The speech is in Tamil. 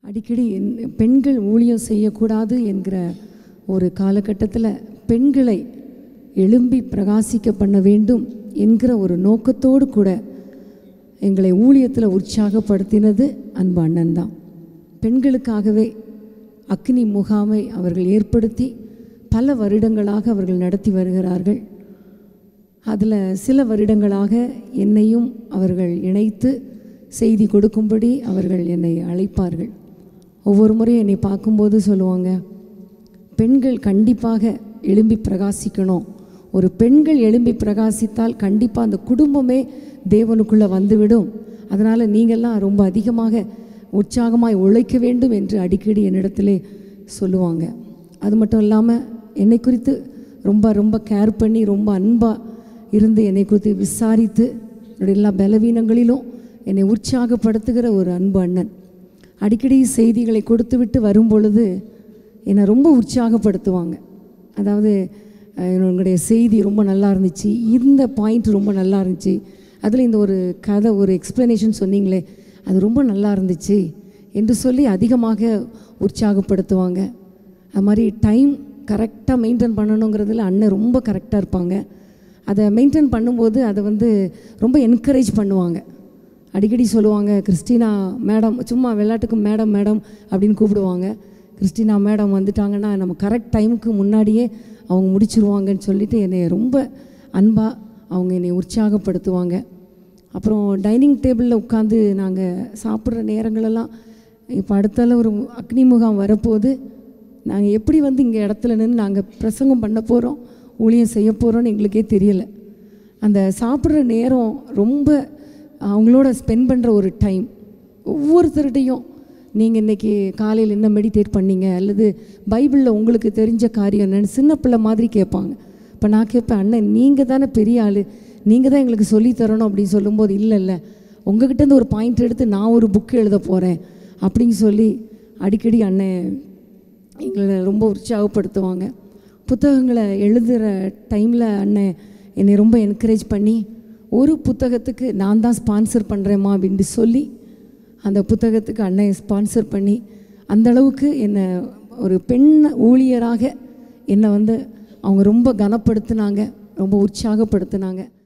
அடிக்கடி பெண்கள் ஊழியம் செய்யக்கூடாது என்கிற ஒரு காலகட்டத்தில் பெண்களை எழும்பி பிரகாசிக்க பண்ண வேண்டும் என்கிற ஒரு நோக்கத்தோடு கூட எங்களை ஊழியத்தில் உற்சாகப்படுத்தினது அன்பு அண்ணன் தான். பெண்களுக்காகவே அக்னி முகாமை அவர்கள் ஏற்படுத்தி பல வருடங்களாக அவர்கள் நடத்தி வருகிறார்கள். அதில் சில வருடங்களாக என்னையும் அவர்கள் இணைத்து செய்தி கொடுக்கும்படி அவர்கள் என்னை அழைப்பார்கள். ஒவ்வொரு முறையும் என்னை பார்க்கும்போது சொல்லுவாங்க, பெண்கள் கண்டிப்பாக எழும்பி பிரகாசிக்கணும். ஒரு பெண்கள் எழும்பி பிரகாசித்தால் கண்டிப்பாக அந்த குடும்பமே தேவனுக்குள்ளே வந்துவிடும். அதனால் நீங்கள்லாம் ரொம்ப அதிகமாக உற்சாகமாய் உழைக்க வேண்டும் என்று அடிக்கடி என்னிடத்திலே சொல்லுவாங்க. அது மட்டும் இல்லாமல் என்னை குறித்து ரொம்ப கேர் பண்ணி ரொம்ப அன்பாக இருந்து என்னை குறித்து விசாரித்து என்னுடைய எல்லா பலவீனங்களிலும் என்னை உற்சாகப்படுத்துகிற ஒரு அன்பு அண்ணன். அடிக்கடி செய்திகளை கொடுத்து விட்டு வரும்பொழுது என்னை ரொம்ப உற்சாகப்படுத்துவாங்க. அதாவது என்னுடைய செய்தி ரொம்ப நல்லா இருந்துச்சு, இந்த பாயிண்ட் ரொம்ப நல்லா இருந்துச்சு, அதில் இந்த ஒரு கதை ஒரு எக்ஸ்ப்ளனேஷன் சொன்னீங்களே அது ரொம்ப நல்லா இருந்துச்சு என்று சொல்லி அதிகமாக உற்சாகப்படுத்துவாங்க. அது மாதிரி டைம் கரெக்டாக மெயின்டைன் பண்ணணுங்கிறதுல அண்ணன் ரொம்ப கரெக்டாக இருப்பாங்க. அதை மெயின்டைன் பண்ணும்போது அதை ரொம்ப என்கரேஜ் பண்ணுவாங்க. அடிக்கடி சொல்லுவாங்க, கிறிஸ்டினா மேடம், சும்மா விளையாட்டுக்கு மேடம் மேடம் அப்படின்னு கூப்பிடுவாங்க. கிறிஸ்டினா மேடம் வந்துட்டாங்கன்னா நம்ம கரெக்ட் டைமுக்கு முன்னாடியே அவங்க முடிச்சிருவாங்கன்னு சொல்லிவிட்டு என்னை ரொம்ப அன்பாக அவங்க என்னை உற்சாகப்படுத்துவாங்க. அப்புறம் டைனிங் டேபிளில் உட்காந்து நாங்கள் சாப்பிட்ற நேரங்களெல்லாம் இப்போ அடுத்தால ஒரு அக்னி முகாம் வரப்போது நாங்கள் எப்படி இங்கே இடத்துல நின்று நாங்கள் பிரசங்கம் பண்ண போகிறோம், ஊழியம் செய்ய போகிறோன்னு எங்களுக்கே தெரியலை. அந்த சாப்பிட்ற நேரம் ரொம்ப அவங்களோட ஸ்பெண்ட் பண்ணுற ஒரு டைம். ஒவ்வொருத்தருடையும் நீங்கள் இன்றைக்கி காலையில் என்ன மெடிடேட் பண்ணீங்க, அல்லது பைபிளில் உங்களுக்கு தெரிஞ்ச காரியம் என்னென்னு சின்ன பிள்ளை மாதிரி கேட்பாங்க. இப்போ நான் கேட்பேன், அண்ணன் நீங்கள் தானே பெரிய ஆள், நீங்கள் தான் எங்களுக்கு சொல்லித்தரணும் அப்படின்னு சொல்லும்போது, இல்லை உங்ககிட்டேருந்து ஒரு பாயிண்ட் எடுத்து நான் ஒரு புக்கு எழுத போகிறேன் அப்படின்னு சொல்லி அடிக்கடி அண்ணன் எங்களை ரொம்ப உற்சாகப்படுத்துவாங்க. புத்தகங்களை எழுதுகிற டைமில் அண்ணன் என்னை ரொம்ப என்கரேஜ் பண்ணி, ஒரு புத்தகத்துக்கு நான் தான் ஸ்பான்சர் பண்ணுறேம்மா அப்படின்ட்டு சொல்லி அந்த புத்தகத்துக்கு அண்ணன் ஸ்பான்சர் பண்ணி அந்தளவுக்கு என்னை ஒரு பெண் ஊழியராக என்னை அவங்க ரொம்ப கனப்படுத்தினாங்க, ரொம்ப உற்சாகப்படுத்தினாங்க.